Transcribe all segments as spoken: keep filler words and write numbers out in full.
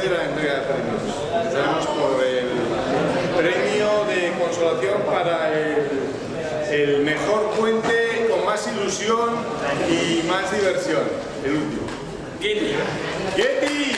de la entrega de premios. Empezaremos por el premio de consolación para el, el mejor puente con más ilusión y más diversión. El último. Getty. ¡Getty!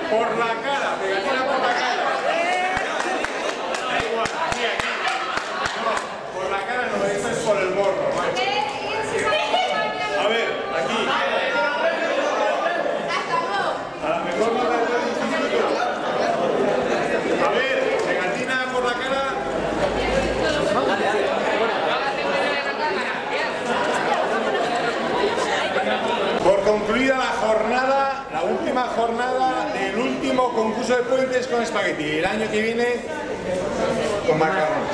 Por la cara, pegatina por la cara. Da igual, aquí, aquí. No, por la cara no, esto es por el morro, macho. A ver, aquí. A la mejor nota de todo el instituto. A ver, pegatina por la cara. Por concluida la jornada, la última jornada del último concurso de puentes con espagueti. El año que viene con macarrones.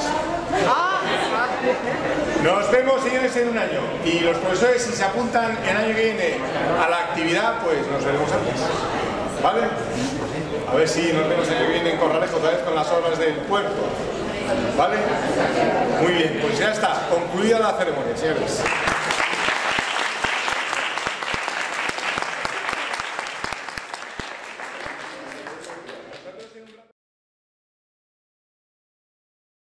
Nos vemos, señores, en un año. Y los profesores, si se apuntan el año que viene a la actividad, pues nos veremos antes. ¿Vale? A ver si nos vemos el año que viene en Corralejo otra vez con las obras del puerto. ¿Vale? Muy bien, pues ya está. Concluida la ceremonia, señores.